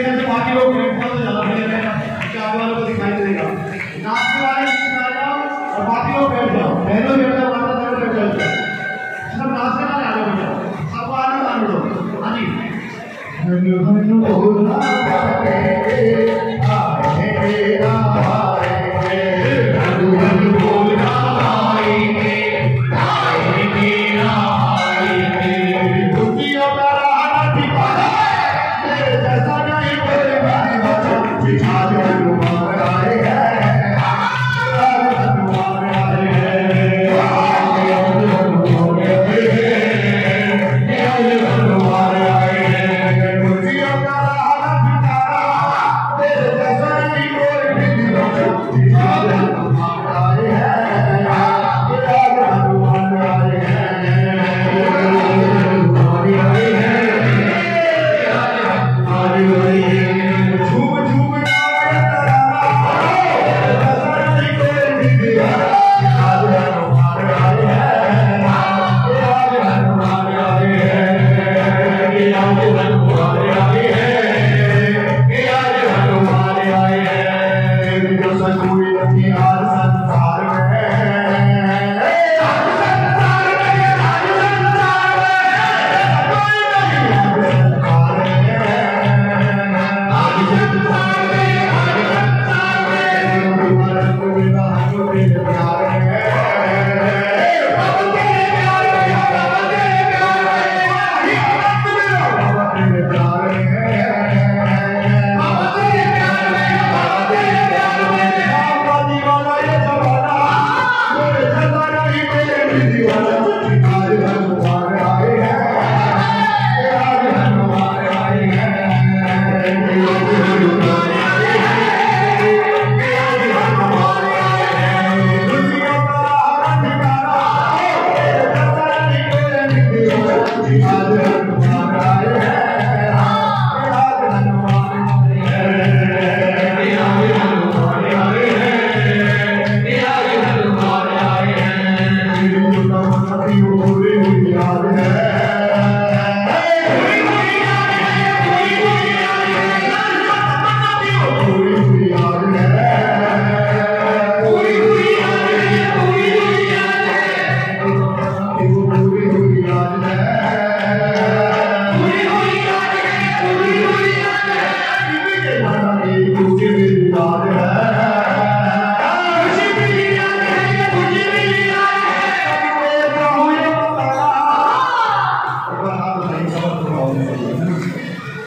जैसे बाकी लोग प्लेटफॉर्म से ज़्यादा भीड़ है, आगे वालों को दिखाई देगा। नाचने वाले बीच में आ जाओ और बाकी लोग बैठ जाओ। बहनों बैठ जाओ, माता बहनों बैठ जाओ। सब नाचने वाले आगे बैठ जाओ, सब आगे मान लो। हाँ जी।